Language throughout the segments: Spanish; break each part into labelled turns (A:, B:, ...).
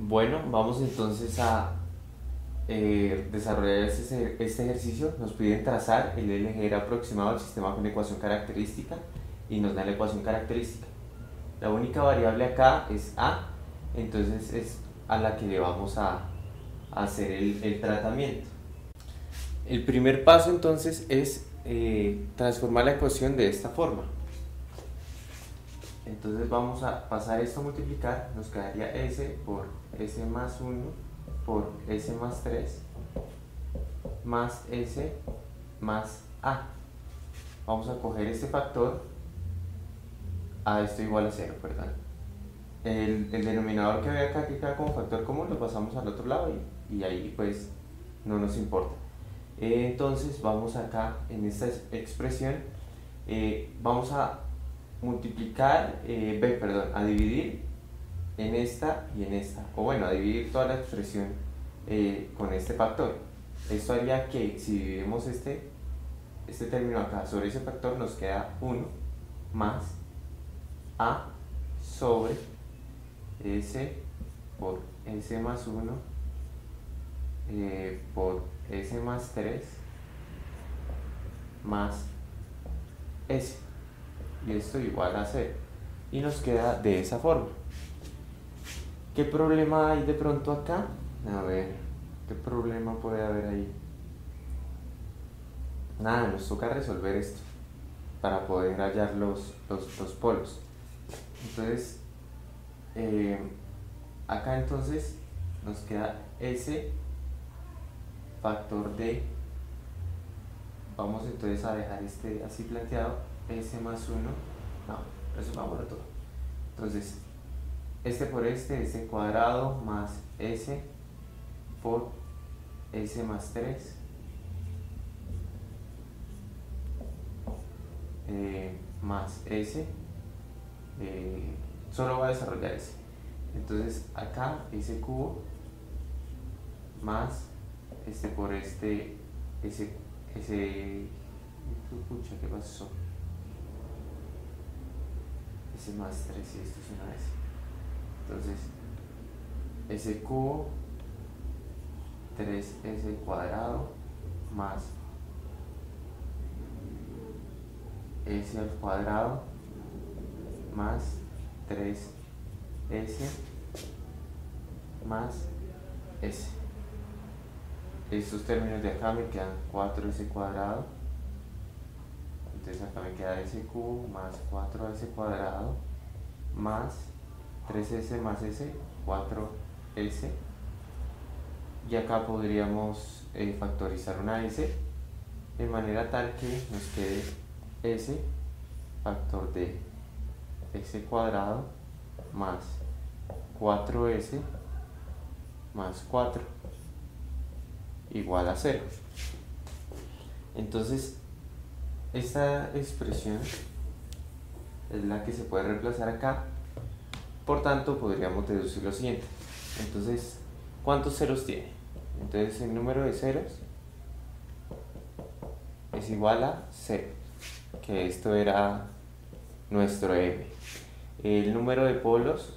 A: Bueno, vamos entonces a desarrollar este ejercicio. Nos piden trazar el LGR aproximado del sistema con la ecuación característica y nos da la ecuación característica. La única variable acá es A, entonces es a la que le vamos a hacer el tratamiento. El primer paso entonces es transformar la ecuación de esta forma. Entonces vamos a pasar esto a multiplicar, nos quedaría S por S más 1 por S más 3 más S más A. Vamos a coger este factor, a esto igual a 0, perdón. El denominador que ve acá, que queda como factor común, lo pasamos al otro lado y ahí pues no nos importa. Entonces vamos acá en esta expresión, vamos a multiplicar, a dividir en esta y en esta, o bueno, a dividir toda la expresión con este factor. Esto haría que si dividimos este término acá sobre ese factor, nos queda 1 más A sobre S por S más 1 por S más 3 más S, y esto igual a 0, y nos queda de esa forma. ¿Qué problema hay de pronto acá? A ver, ¿qué problema puede haber ahí? Nada, nos toca resolver esto para poder hallar los polos. Entonces, acá entonces nos queda S factor de, vamos entonces a dejar este así planteado, S más 1, no, resolvámoslo todo. Entonces, este por este cuadrado más S por S más 3 más S, solo va a desarrollar S. Entonces acá S cubo más este por este pucha, ¿qué pasó? S más 3 y esto es una S. Entonces S cubo 3S cuadrado más S al cuadrado más 3S más S. Estos términos de acá me quedan 4S cuadrado, entonces acá me queda S cubo más 4S cuadrado más 3S más S, 4S, y acá podríamos factorizar una S de manera tal que nos quede S factor de S cuadrado más 4S más 4 igual a 0. Entonces esta expresión es la que se puede reemplazar acá, por tanto podríamos deducir lo siguiente. Entonces, ¿cuántos ceros tiene? Entonces el número de ceros es igual a 0, que esto era nuestro M. El número de polos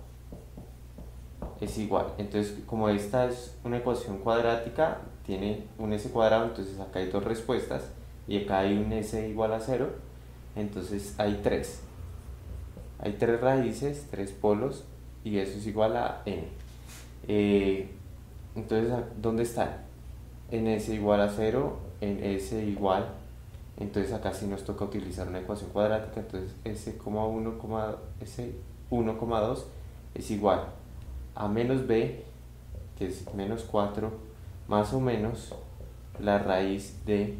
A: es igual, entonces como esta es una ecuación cuadrática, tiene un S cuadrado, entonces acá hay dos respuestas y acá hay un S igual a 0, entonces hay 3 raíces, 3 polos, y eso es igual a N. Entonces, ¿dónde están? En S igual a 0, en S igual, entonces acá sí nos toca utilizar una ecuación cuadrática, entonces S1,2 es igual a menos B, que es menos 4, más o menos la raíz de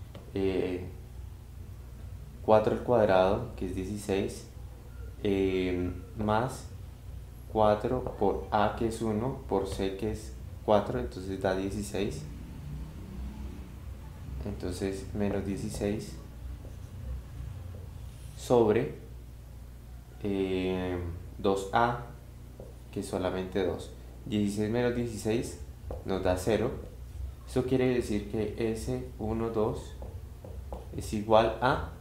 A: 4 al cuadrado, que es 16, más 4 por A, que es 1, por C, que es 4, entonces da 16. Entonces menos 16 sobre 2A, que es solamente 2. 16 menos 16 nos da 0. Eso quiere decir que S12 es igual a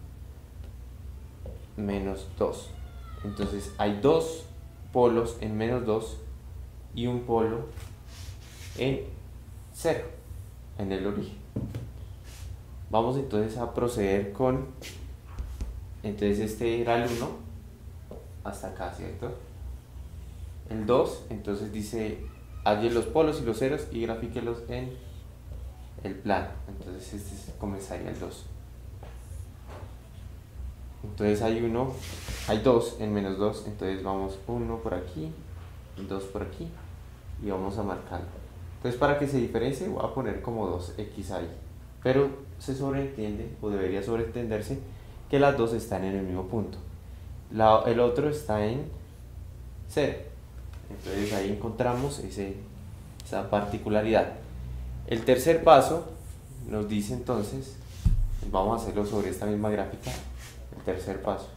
A: menos 2. Entonces hay dos polos en menos 2 y un polo en 0, en el origen. Vamos entonces a proceder con, entonces este era el 1 hasta acá, ¿cierto? El 2, entonces dice, halle los polos y los ceros y grafíquelos en el plano. Entonces este comenzaría el 2. Entonces hay 2 en menos 2, entonces vamos 1 por aquí, 2 por aquí y vamos a marcarlo. Entonces para que se diferencie voy a poner como 2x ahí, pero se sobreentiende o debería sobreentenderse que las dos están en el mismo punto. El otro está en 0, entonces ahí encontramos esa particularidad. El tercer paso nos dice entonces, vamos a hacerlo sobre esta misma gráfica, el tercer paso,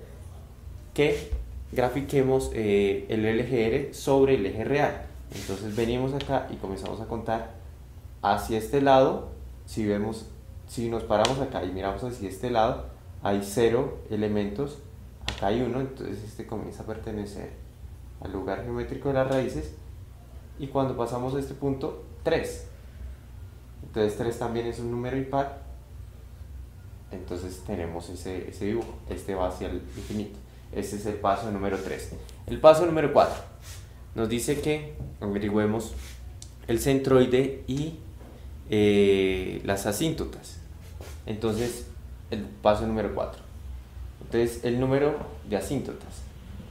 A: que grafiquemos el LGR sobre el eje real. Entonces venimos acá y comenzamos a contar hacia este lado. Si nos paramos acá y miramos hacia este lado, hay 0 elementos, acá hay 1, entonces este comienza a pertenecer al lugar geométrico de las raíces, y cuando pasamos a este punto, 3. Entonces 3 también es un número impar, entonces tenemos ese dibujo, este va hacia el infinito. Este es el paso número 3. El paso número 4 nos dice que averigüemos el centroide y las asíntotas. Entonces, el paso número 4. Entonces, el número de asíntotas,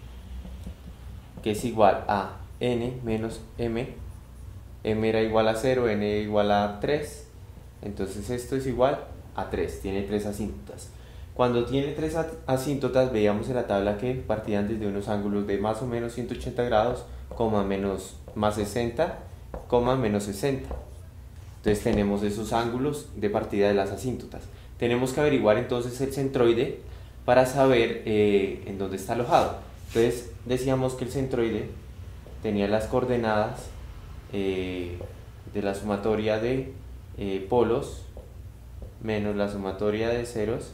A: que es igual a n menos m. M era igual a 0, n era igual a 3. Entonces, esto es igual a 3. Tiene 3 asíntotas. Cuando tiene 3 asíntotas, veíamos en la tabla que partían desde unos ángulos de más o menos 180 grados, más 60, menos 60. Entonces tenemos esos ángulos de partida de las asíntotas. Tenemos que averiguar entonces el centroide para saber en dónde está alojado. Entonces decíamos que el centroide tenía las coordenadas de la sumatoria de polos menos la sumatoria de ceros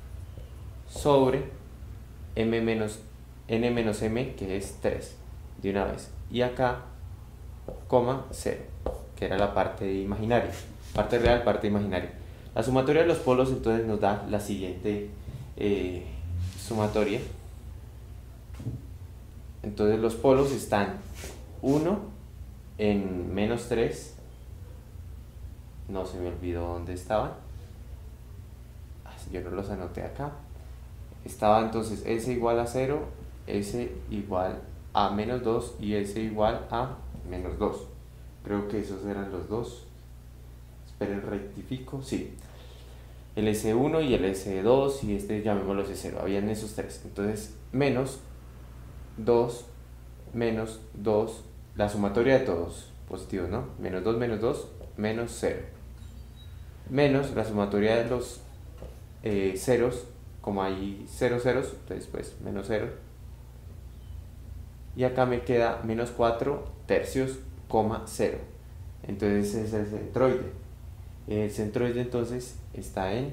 A: sobre n menos m, que es 3, de una vez, y acá, 0, que era la parte imaginaria, parte real, parte imaginaria. La sumatoria de los polos entonces nos da la siguiente sumatoria. Entonces los polos están 1 en menos 3, no se me olvidó dónde estaban, yo no los anoté acá. Estaba entonces S igual a 0, S igual a menos 2 y S igual a menos 2. Creo que esos eran los dos. Esperen, rectifico. Sí. El S1 y el S2 y este llamémoslo S0. Habían esos tres. Entonces, menos 2, la sumatoria de todos positivos, ¿no? Menos 2, menos 0. Menos la sumatoria de los ceros, como hay 0 ceros, entonces pues menos 0. Y acá me queda menos 4 tercios, 0. Entonces es el centroide. El centroide entonces está en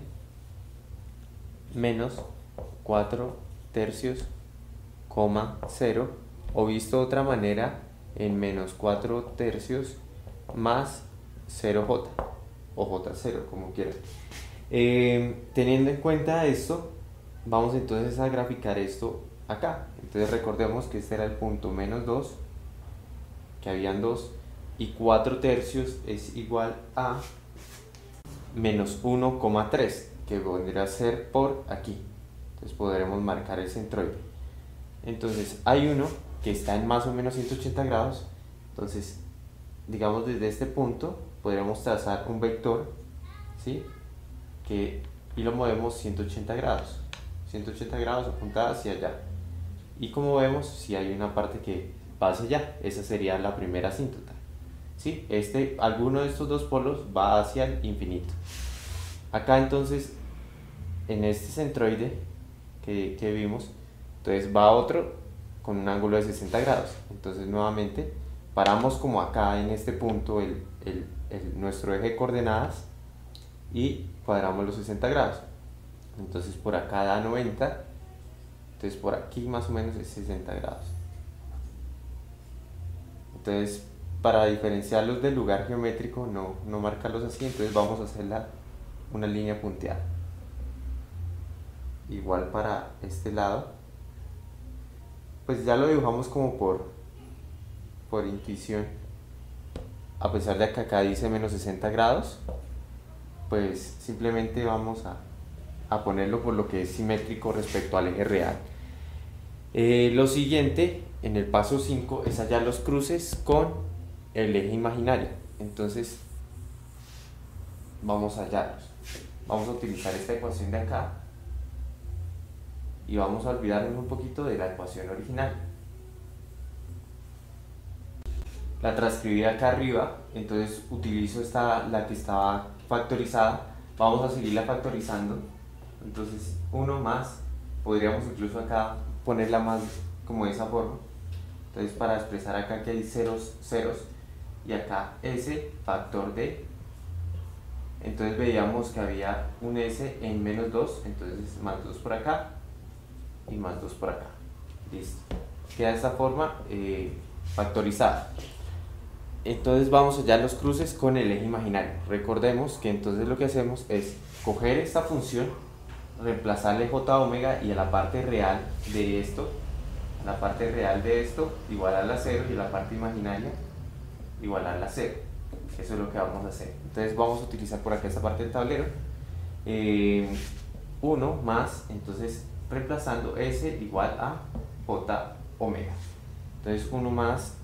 A: menos 4 tercios, 0, o visto de otra manera, en menos 4 tercios más 0j, o j0, como quieran. Teniendo en cuenta esto, vamos entonces a graficar esto acá. Entonces recordemos que este era el punto menos 2, que habían 2, y 4 tercios es igual a menos 1,3, que vendría a ser por aquí. Entonces podremos marcar el centroide. Entonces hay uno que está en más o menos 180 grados, entonces digamos desde este punto podríamos trazar un vector, ¿sí? Y lo movemos 180 grados apuntada hacia allá, y como vemos, si hay una parte que va hacia allá, esa sería la primera asíntota, ¿sí? Alguno de estos dos polos va hacia el infinito. Acá entonces, en este centroide que vimos, entonces va otro con un ángulo de 60 grados, entonces nuevamente paramos como acá en este punto nuestro eje de coordenadas y cuadramos los 60 grados. Entonces por acá da 90, entonces por aquí más o menos es 60 grados. Entonces, para diferenciarlos del lugar geométrico, no marcarlos así, entonces vamos a hacer una línea punteada. Igual para este lado, pues ya lo dibujamos como por intuición. A pesar de que acá dice menos 60 grados, pues simplemente vamos a ponerlo por lo que es simétrico respecto al eje real. Lo siguiente, en el paso 5, es hallar los cruces con el eje imaginario. Entonces, vamos a hallarlos. Vamos a utilizar esta ecuación de acá y vamos a olvidarnos un poquito de la ecuación original. La transcribí acá arriba, entonces utilizo la que estaba factorizada. Vamos a seguirla factorizando. Entonces 1 más, podríamos incluso acá ponerla más como de esa forma. Entonces para expresar acá que hay ceros y acá s factor de, entonces veíamos que había un s en menos 2, entonces más 2 por acá y más 2 por acá. Listo. Queda de esta forma factorizada. Entonces vamos a hallar los cruces con el eje imaginario. Recordemos que entonces lo que hacemos es coger esta función, reemplazarle j omega y a la parte real de esto, igualarla a 0 y a la parte imaginaria igualarla a 0. Eso es lo que vamos a hacer. Entonces vamos a utilizar por acá esta parte del tablero. 1 más, entonces reemplazando s igual a j omega. Entonces 1 más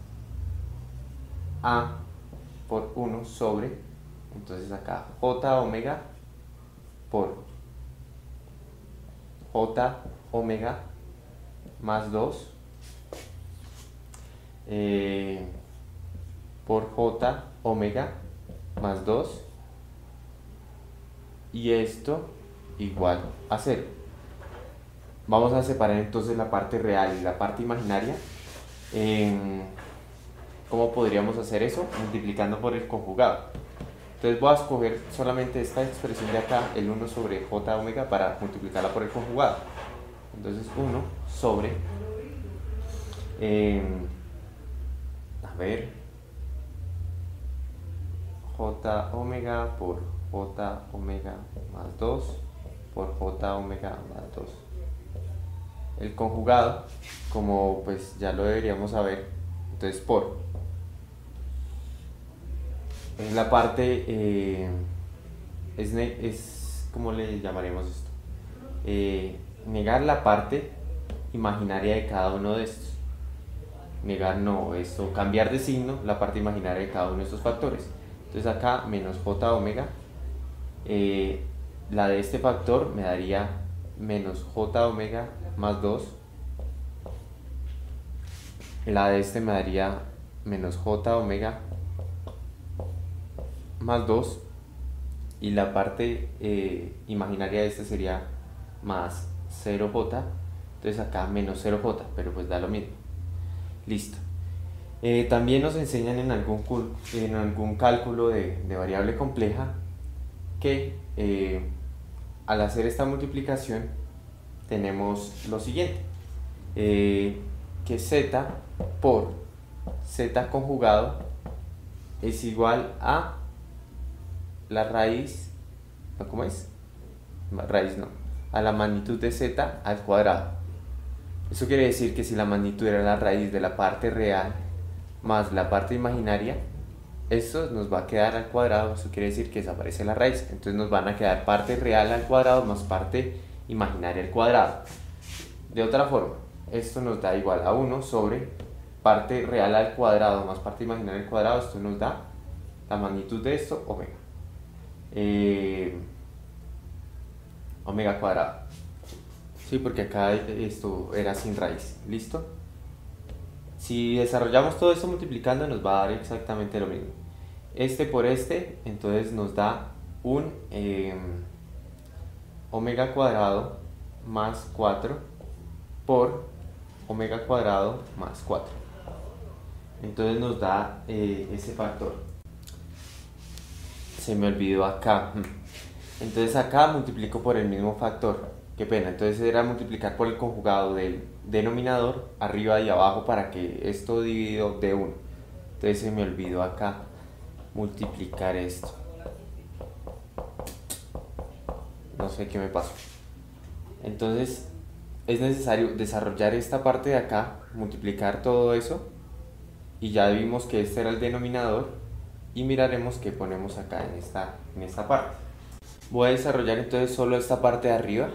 A: a por 1 sobre, entonces acá j omega por j omega más 2 por j omega más 2 y esto igual a 0. Vamos a separar entonces la parte real y la parte imaginaria. ¿Cómo podríamos hacer eso? Multiplicando por el conjugado. Entonces voy a escoger solamente esta expresión de acá, el 1 sobre j omega, para multiplicarla por el conjugado. Entonces 1 sobre, j omega por j omega más 2 por j omega más 2. El conjugado, como pues ya lo deberíamos saber, entonces por es la parte, ¿cómo le llamaremos esto? Negar la parte imaginaria de cada uno de estos. Negar no, esto, cambiar de signo la parte imaginaria de cada uno de estos factores. Entonces acá menos j omega, la de este factor me daría menos j omega más 2. La de este me daría menos j omega más 2 y la parte imaginaria de este sería más 0j, entonces acá menos 0j, pero pues da lo mismo. Listo. También nos enseñan en algún cálculo de variable compleja que al hacer esta multiplicación tenemos lo siguiente, que z por z conjugado es igual a la raíz, ¿no? ¿Cómo es? Raíz no, a la magnitud de z al cuadrado. Eso quiere decir que si la magnitud era la raíz de la parte real más la parte imaginaria, esto nos va a quedar al cuadrado. Eso quiere decir que desaparece la raíz, entonces nos van a quedar parte real al cuadrado más parte imaginaria al cuadrado. De otra forma, esto nos da igual a 1 sobre parte real al cuadrado más parte imaginaria al cuadrado. Esto nos da la magnitud de esto, omega. Omega cuadrado. Sí, porque acá esto era sin raíz. ¿Listo? Si desarrollamos todo esto multiplicando, nos va a dar exactamente lo mismo. Este por este, entonces nos da un omega cuadrado más 4 por omega cuadrado más 4. Entonces nos da ese factor. Se me olvidó acá. Entonces acá multiplico por el mismo factor. Qué pena, entonces era multiplicar por el conjugado del denominador arriba y abajo para que esto dividido de 1. Entonces se me olvidó acá multiplicar esto. No sé qué me pasó. Entonces es necesario desarrollar esta parte de acá, multiplicar todo eso, y ya vimos que este era el denominador, y miraremos qué ponemos acá en esta parte. Voy a desarrollar entonces solo esta parte de arriba,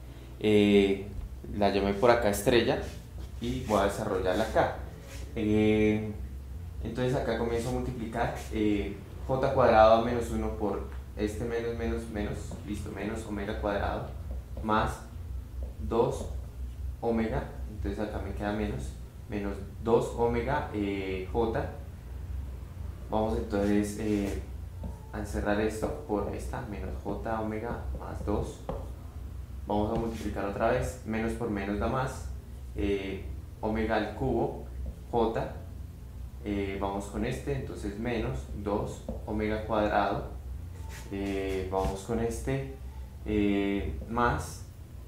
A: la llamé por acá estrella, y voy a desarrollarla acá. Entonces acá comienzo a multiplicar j cuadrado a menos 1 por este menos menos menos, listo, menos omega cuadrado, más 2 omega, entonces acá me queda menos 2 omega j. Vamos entonces a encerrar esto por esta, menos j omega más 2. Vamos a multiplicar otra vez, menos por menos da más, omega al cubo j. Vamos con este, entonces menos 2 omega cuadrado, vamos con este, más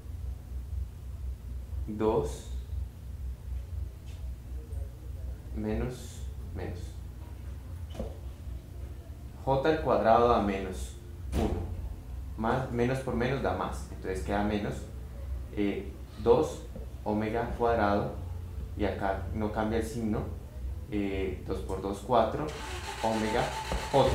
A: 2 menos j al cuadrado da menos 1, más, menos por menos da más, entonces queda menos 2 omega cuadrado, y acá no cambia el signo, 2 por 2, 4 omega j.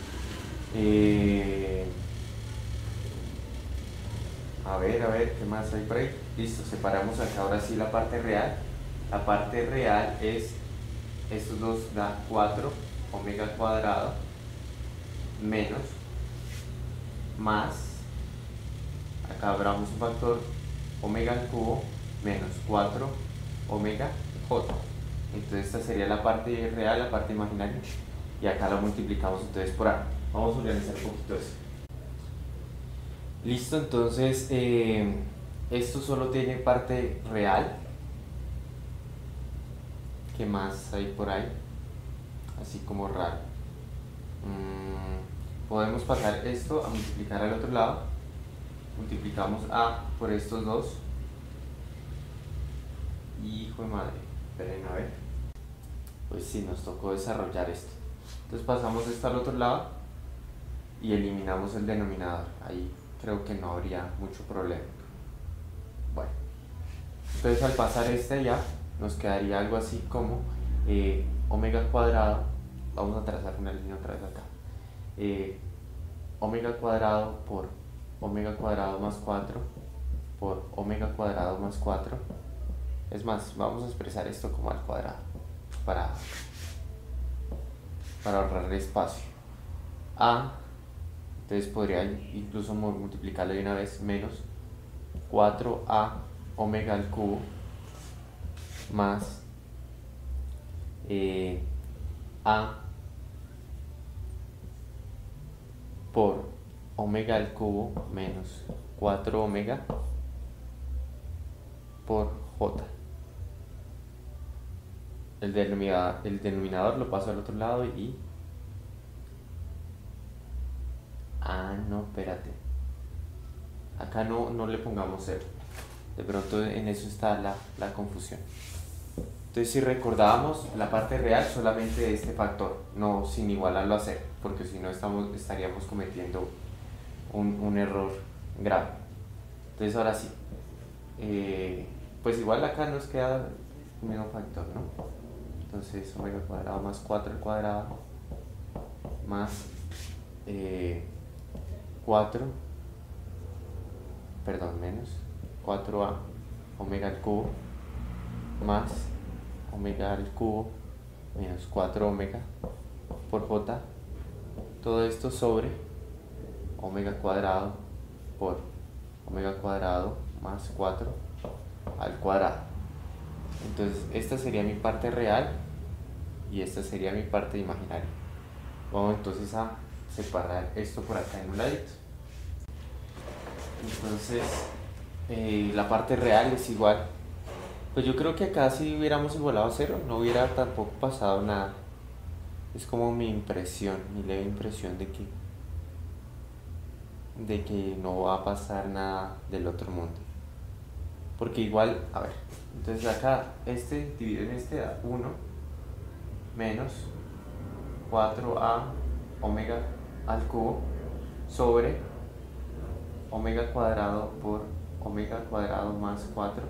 A: A ver, ¿qué más hay por ahí? Listo, separamos acá ahora sí la parte real. La parte real es, estos dos da 4 omega cuadrado, menos, más, acá abramos un factor, omega al cubo, menos 4 omega j. Entonces esta sería la parte real, la parte imaginaria, y acá la multiplicamos entonces por A. Vamos a organizar un poquito eso. Listo, entonces esto solo tiene parte real. ¿Qué más hay por ahí? Así como raro. Podemos pasar esto a multiplicar al otro lado. Multiplicamos A por estos dos. Hijo de madre, esperen a ver. Pues sí, nos tocó desarrollar esto. Entonces pasamos esto al otro lado y eliminamos el denominador. Ahí creo que no habría mucho problema. Bueno, entonces al pasar este ya nos quedaría algo así como omega cuadrado. Vamos a trazar una línea otra vez acá. Omega cuadrado por omega cuadrado más 4 por omega cuadrado más 4. Es más, vamos a expresar esto como al cuadrado para ahorrar espacio. A, entonces podría incluso multiplicarlo de una vez, menos 4a omega al cubo más a por omega al cubo menos 4 omega por j. El denominador lo paso al otro lado y... Ah, no, espérate. Acá no le pongamos 0. De pronto en eso está la confusión. Entonces si recordábamos la parte real solamente de este factor, no sin igualarlo a 0, porque si no estaríamos cometiendo un error grave. Entonces ahora sí, pues igual acá nos queda el mismo factor, ¿no? Entonces omega cuadrado más 4 al cuadrado más menos 4a omega al cubo más omega al cubo menos 4 omega por j. Todo esto sobre omega cuadrado por omega cuadrado más 4 al cuadrado. Entonces esta sería mi parte real y esta sería mi parte imaginaria. Vamos entonces a separar esto por acá en un ladito. Entonces la parte real es igual, pues yo creo que acá si hubiéramos igualado a 0 no hubiera tampoco pasado nada. Es como mi impresión, mi leve impresión de que no va a pasar nada del otro mundo, porque igual, a ver, entonces acá este dividido en este da 1 menos 4a omega al cubo sobre omega cuadrado por omega cuadrado más 4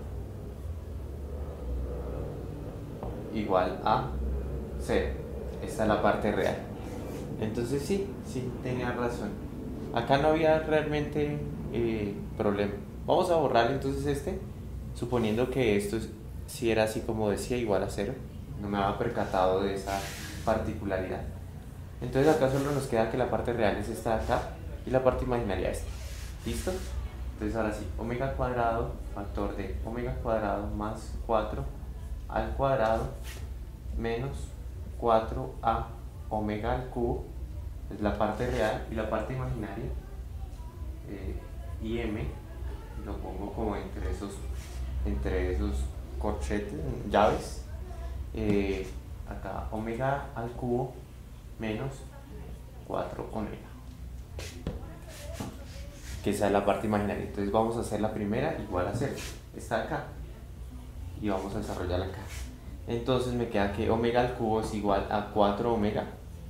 A: igual a 0. Esta es la parte real. Entonces sí, tenía razón. Acá no había realmente problema. Vamos a borrar entonces suponiendo que esto sí era así como decía, igual a 0. No me había percatado de esa particularidad. Entonces acá solo nos queda que la parte real es esta de acá y la parte imaginaria esta. ¿Listo? Entonces ahora sí, omega cuadrado, factor de omega cuadrado más 4 al cuadrado menos 4a omega al cubo, es la parte real, y la parte imaginaria, im, lo pongo como entre esos corchetes, llaves, acá omega al cubo menos 4 omega, que esa es la parte imaginaria. Entonces vamos a hacer la primera igual a 0, está acá, y vamos a desarrollarla acá. Entonces me queda que omega al cubo es igual a 4 omega,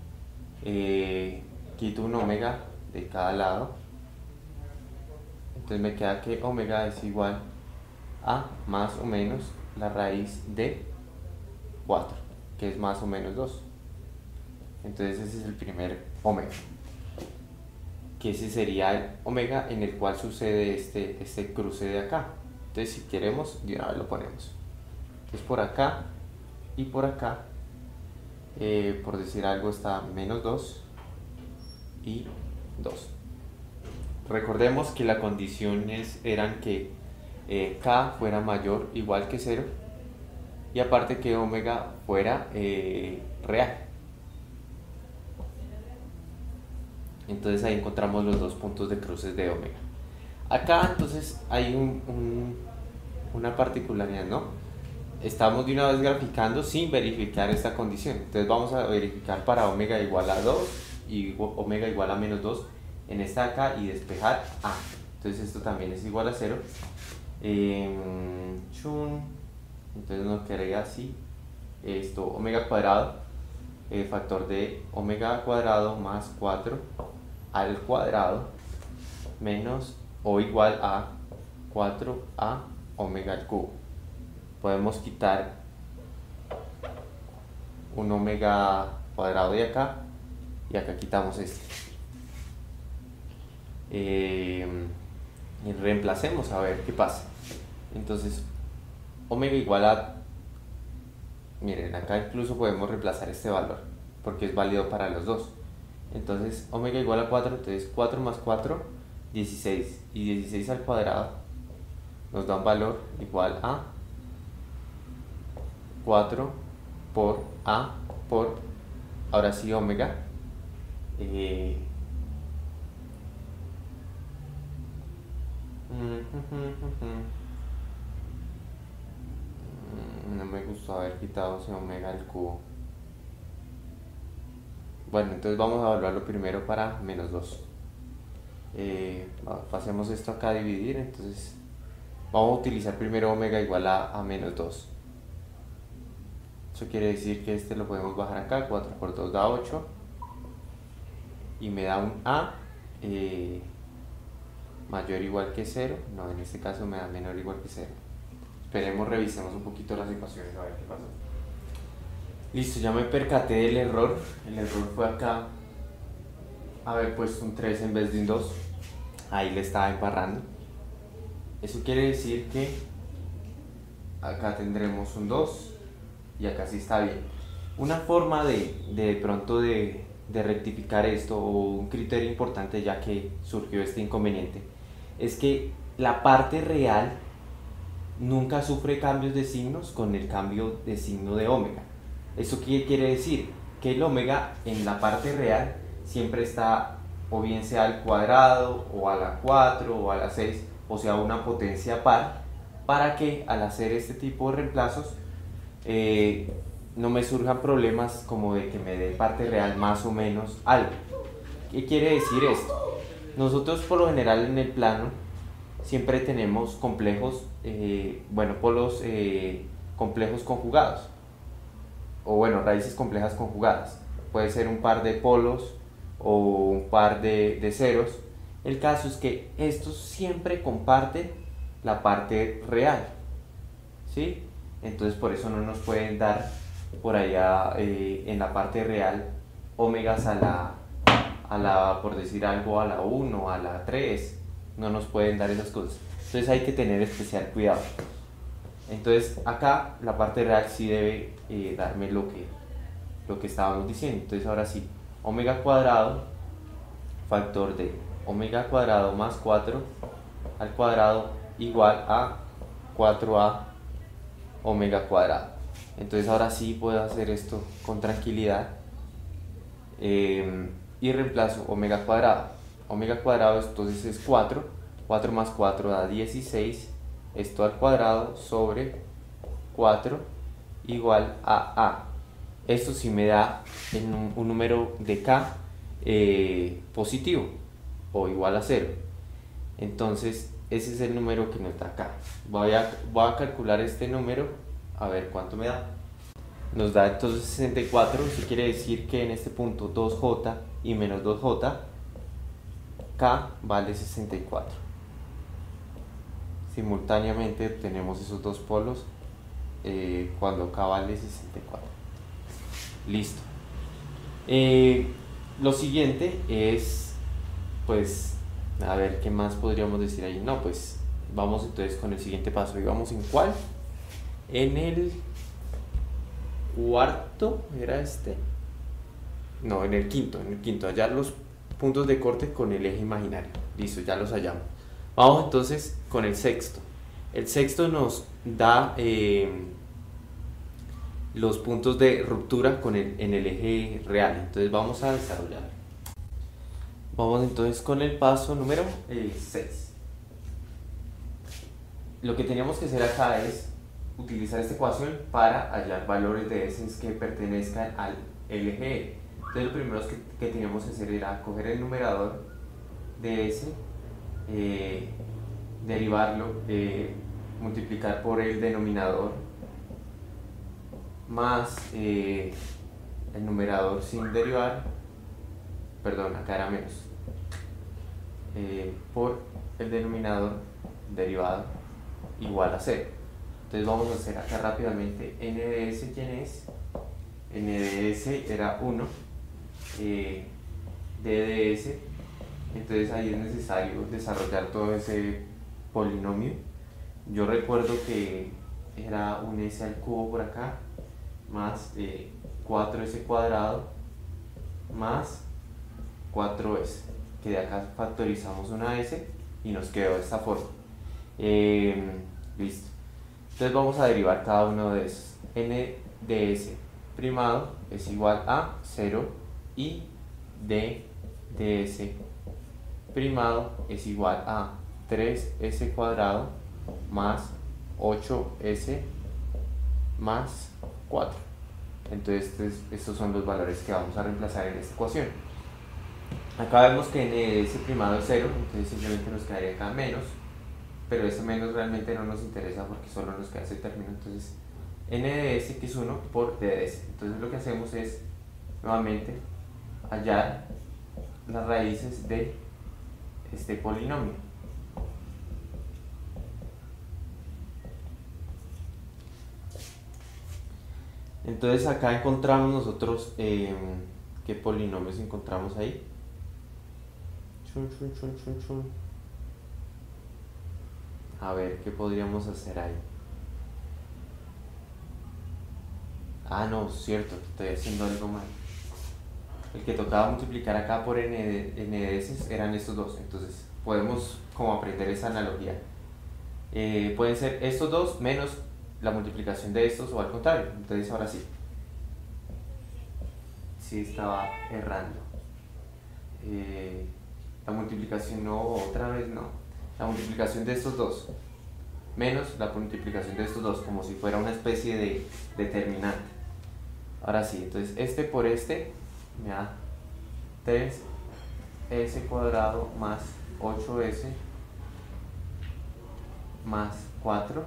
A: quito un omega de cada lado, entonces me queda que omega es igual a más o menos la raíz de 4, que es más o menos 2. Entonces ese es el primer omega, que ese sería el omega en el cual sucede este cruce de acá. Entonces si queremos, de una vez lo ponemos. Entonces por acá y por acá, por decir algo, está menos 2 y 2. Recordemos que las condiciones eran que K fuera mayor o igual que 0 y aparte que omega fuera real. Entonces ahí encontramos los dos puntos de cruces de omega. Acá entonces hay una particularidad, ¿no? Estamos de una vez graficando sin verificar esta condición. Entonces vamos a verificar para omega igual a 2 y omega igual a menos 2 en esta acá y despejar A. Entonces esto también es igual a 0. Entonces nos quedaría así. Esto, omega cuadrado, factor de omega cuadrado más 4 al cuadrado menos o igual a 4a omega al cubo. Podemos quitar un omega cuadrado de acá y acá quitamos este. Y reemplacemos a ver qué pasa. Entonces omega igual a, miren, acá incluso podemos reemplazar este valor porque es válido para los dos. Entonces omega igual a 4, entonces 4 más 4, 16, y 16 al cuadrado nos da un valor igual a 4 por A por, ahora sí, omega, no me gustó haber quitado ese omega al cubo. Bueno, entonces vamos a evaluarlo primero para menos 2. Pasemos esto acá a dividir, entonces vamos a utilizar primero omega igual a menos 2. Eso quiere decir que este lo podemos bajar acá, 4 por 2 da 8 y me da un A mayor o igual que 0, no, en este caso me da menor o igual que 0. Esperemos, revisemos un poquito las ecuaciones a ver qué pasa. Listo, ya me percaté del error. El error fue acá haber puesto un 3 en vez de un 2. Ahí le estaba embarrando. Eso quiere decir que acá tendremos un 2 y acá sí está bien. Una forma de pronto de rectificar esto, o un criterio importante ya que surgió este inconveniente, es que la parte real nunca sufre cambios de signos con el cambio de signo de omega. ¿Eso qué quiere decir? Que el omega en la parte real siempre está o bien sea al cuadrado o a la 4 o a la 6, o sea una potencia par, para que al hacer este tipo de reemplazos no me surjan problemas como de que me dé parte real más o menos algo. ¿Qué quiere decir esto? Nosotros por lo general en el plano siempre tenemos complejos, polos complejos conjugados, o bueno, raíces complejas conjugadas. puede ser un par de polos o un par de ceros. El caso es que estos siempre comparten la parte real, ¿sí? Entonces por eso no nos pueden dar por allá en la parte real omegas a la, por decir algo, a la 1, a la 3, no nos pueden dar esas cosas. Entonces hay que tener especial cuidado. Entonces acá la parte real sí debe darme lo que estábamos diciendo. Entonces ahora sí, omega cuadrado, factor de omega cuadrado más 4 al cuadrado igual a 4a omega cuadrado. Entonces ahora sí puedo hacer esto con tranquilidad y reemplazo omega cuadrado. Omega cuadrado entonces es 4, 4 más 4 da 16, esto al cuadrado sobre 4 igual a. Esto sí me da un número de k positivo o igual a 0. Entonces ese es el número que nos da acá. Voy a calcular este número a ver cuánto me da. Nos da entonces 64, eso quiere decir que en este punto 2j y menos 2j, k vale 64. Simultáneamente obtenemos esos dos polos cuando k vale 64. Listo. Lo siguiente es, pues, a ver qué más podríamos decir ahí. No, pues vamos entonces con el siguiente paso. ¿Y vamos en cuál? En el cuarto, ¿era este? No, en el quinto, hallar los puntos de corte con el eje imaginario. Listo, ya los hallamos. Vamos entonces con el sexto. El sexto nos da los puntos de ruptura en el eje real. Entonces vamos a desarrollar. Vamos entonces con el paso número 6. Lo que teníamos que hacer acá es utilizar esta ecuación para hallar valores de S que pertenezcan al eje E. Entonces lo primero que teníamos que hacer era coger el numerador de S, derivarlo, multiplicar por el denominador más el numerador sin derivar, perdón, acá era menos, por el denominador derivado igual a 0. Entonces vamos a hacer acá rápidamente n de s. ¿Quién es? N de s era 1, d de s. Entonces ahí es necesario desarrollar todo ese polinomio. Yo recuerdo que era un s al cubo por acá más 4s cuadrado más 4s, que de acá factorizamos una s y nos quedó de esta forma. Listo. Entonces vamos a derivar cada uno de esos. N de s primado es igual a 0 y d de s primado es igual a 3s cuadrado más 8s más 4. Entonces estos son los valores que vamos a reemplazar en esta ecuación. Acá vemos que n de s primado es 0, entonces simplemente nos quedaría acá menos, pero ese menos realmente no nos interesa porque solo nos queda ese término. Entonces n de s, que es 1, por d de s. Entonces lo que hacemos es nuevamente hallar las raíces de este polinomio. Entonces acá encontramos nosotros qué polinomios encontramos ahí. A ver, ¿qué podríamos hacer ahí? Ah, no, cierto, estoy haciendo algo mal. El que tocaba multiplicar acá por n de s eran estos dos. Entonces podemos como aprender esa analogía. Pueden ser estos dos menos la multiplicación de estos o al contrario. Entonces ahora sí. Sí estaba errando. La multiplicación no, otra vez no. La multiplicación de estos dos menos la multiplicación de estos dos, como si fuera una especie de determinante. Ahora sí, entonces este por este me da 3s cuadrado más 8s más 4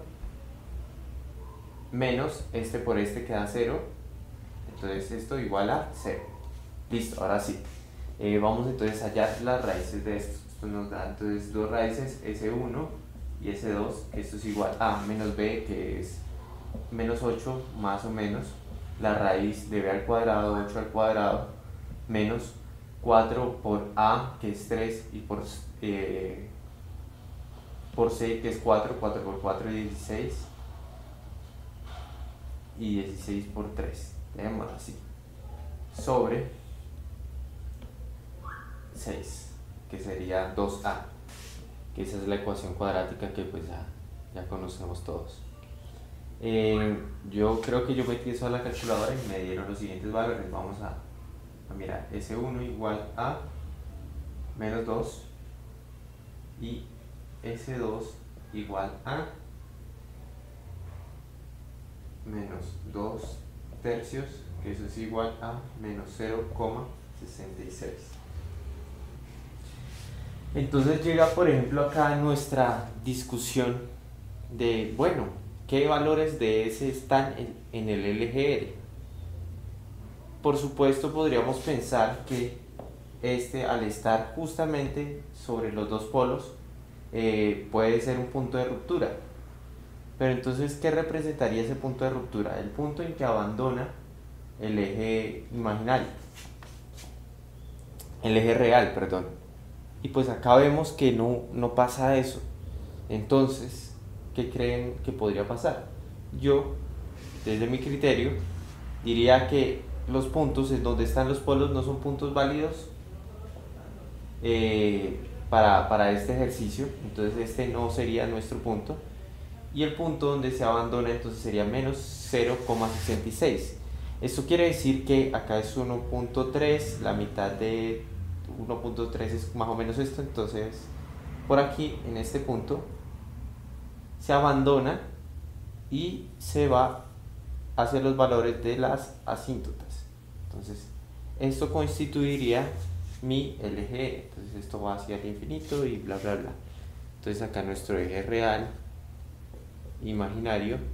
A: menos este por este que da 0. Entonces esto igual a 0. Listo, ahora sí. Vamos entonces a hallar las raíces de esto. Esto nos da entonces dos raíces, S1 y S2, que esto es igual a menos B, que es menos 8 más o menos la raíz de B al cuadrado, 8 al cuadrado, menos 4 por A, que es 3, y por C, que es 4, 4 por 4 es 16, y 16 por 3, tenemos así, sobre 6, que sería 2A, que esa es la ecuación cuadrática que pues ya conocemos todos. Yo creo que yo metí eso a la calculadora y me dieron los siguientes valores. Vamos a mirar. S1 igual a menos 2 y S2 igual a menos 2 tercios, que eso es igual a menos 0,66. Entonces llega, por ejemplo, acá nuestra discusión de, bueno, ¿qué valores de S están en el LGR? Por supuesto, podríamos pensar que este, al estar justamente sobre los dos polos, puede ser un punto de ruptura. Pero entonces, ¿qué representaría ese punto de ruptura? El punto en que abandona el eje imaginario, el eje real, perdón. Y pues acá vemos que no pasa eso. Entonces, ¿qué creen que podría pasar? Yo, desde mi criterio, diría que los puntos en donde están los polos no son puntos válidos para este ejercicio. Entonces este no sería nuestro punto. Y el punto donde se abandona entonces sería menos 0,66. Esto quiere decir que acá es 1.3, la mitad de 1.3 es más o menos esto. Entonces por aquí, en este punto, se abandona y se va hacia los valores de las asíntotas. Entonces esto constituiría mi LGR. Entonces esto va hacia el infinito y bla bla bla. Entonces acá nuestro eje real imaginario,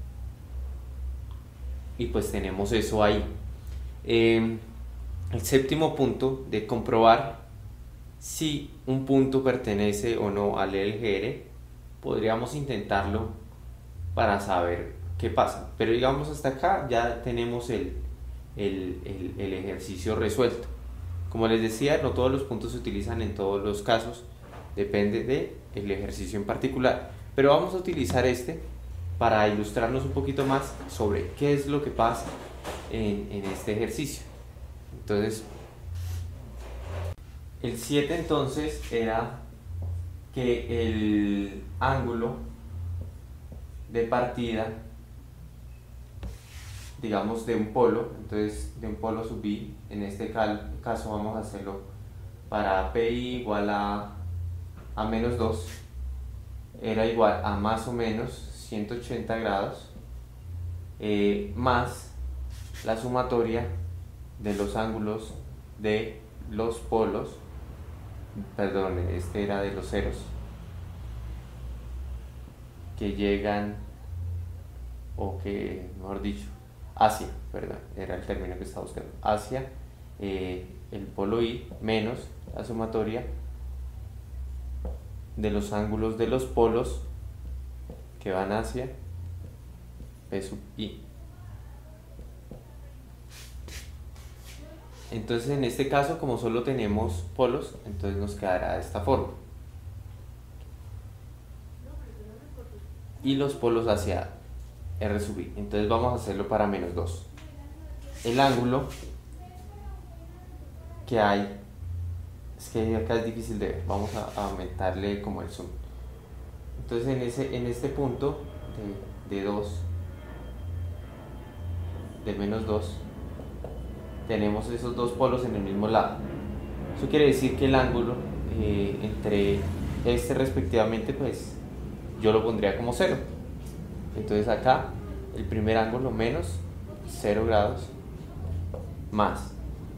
A: y pues tenemos eso ahí. El séptimo punto de comprobar si un punto pertenece o no al LGR, podríamos intentarlo para saber qué pasa, pero digamos hasta acá ya tenemos el ejercicio resuelto. Como les decía, no todos los puntos se utilizan en todos los casos, depende del ejercicio en particular, pero vamos a utilizar este para ilustrarnos un poquito más sobre qué es lo que pasa en este ejercicio. Entonces, el 7 entonces era que el ángulo de partida, digamos de un polo, entonces de un polo sub i, en este caso vamos a hacerlo para pi igual a menos 2, era igual a más o menos 180 grados más la sumatoria de los ángulos de los polos, perdón, este era de los ceros que llegan, o que, mejor dicho, hacia, perdón, era el término que estaba buscando, hacia el polo i, menos la sumatoria de los ángulos de los polos que van hacia P sub i. Entonces en este caso, como solo tenemos polos, entonces nos quedará de esta forma. Y los polos hacia R sub i. Entonces vamos a hacerlo para menos 2. El ángulo que hay, es que acá es difícil de ver, vamos a aumentarle como el zoom. Entonces en este punto de 2, de menos 2, tenemos esos dos polos en el mismo lado. Eso quiere decir que el ángulo entre este respectivamente, pues yo lo pondría como 0. Entonces acá el primer ángulo menos 0 grados más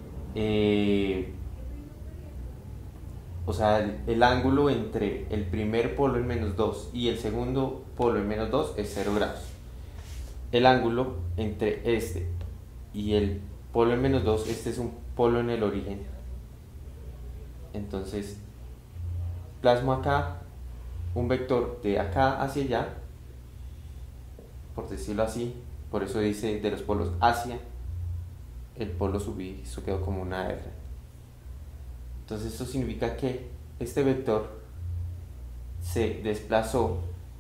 A: o sea, el ángulo entre el primer polo en menos 2 y el segundo polo en menos 2 es 0 grados. El ángulo entre este y el polo en -2, este es un polo en el origen. Entonces plasmo acá un vector de acá hacia allá, por decirlo así, por eso dice de los polos hacia el polo subí, eso quedó como una R. Entonces esto significa que este vector se desplazó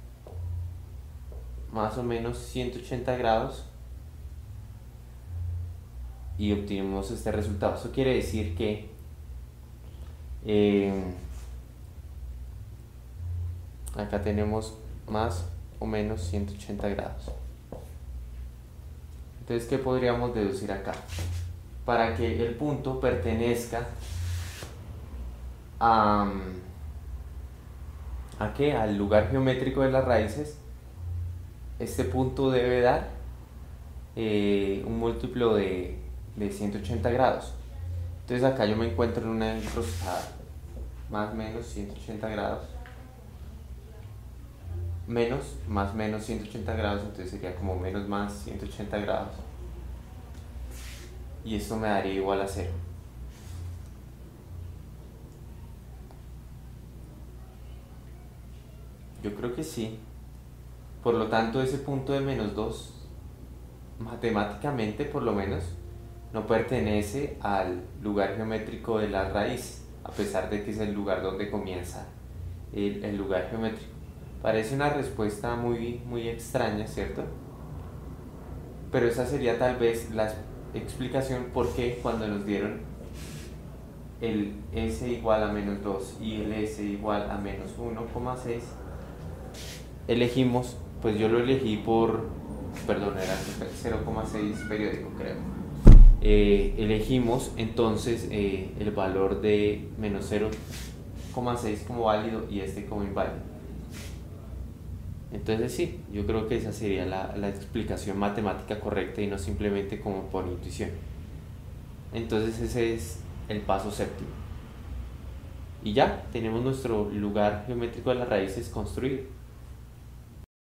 A: más o menos 180 grados y obtuvimos este resultado. Eso quiere decir que acá tenemos más o menos 180 grados. Entonces, ¿qué podríamos deducir acá? Para que el punto pertenezca ¿a qué? Al lugar geométrico de las raíces, este punto debe dar un múltiplo de 180 grados. Entonces acá yo me encuentro en una encruzada, más o menos 180 grados, menos, más menos 180 grados, entonces sería como menos más 180 grados. Y esto me daría igual a 0. Yo creo que sí. Por lo tanto, ese punto de -2, matemáticamente por lo menos, no pertenece al lugar geométrico de la raíz, a pesar de que es el lugar donde comienza el lugar geométrico. Parece una respuesta muy extraña, ¿cierto? Pero esa sería tal vez la explicación por qué cuando nos dieron el s igual a -2 y el s igual a -1,6, elegimos, pues yo lo elegí perdón, era 0,6 periódico, creo. Elegimos entonces el valor de -0,6 como válido y este como inválido. Entonces sí, yo creo que esa sería la explicación matemática correcta y no simplemente como por intuición. Entonces ese es el paso séptimo. Y ya tenemos nuestro lugar geométrico de las raíces construido.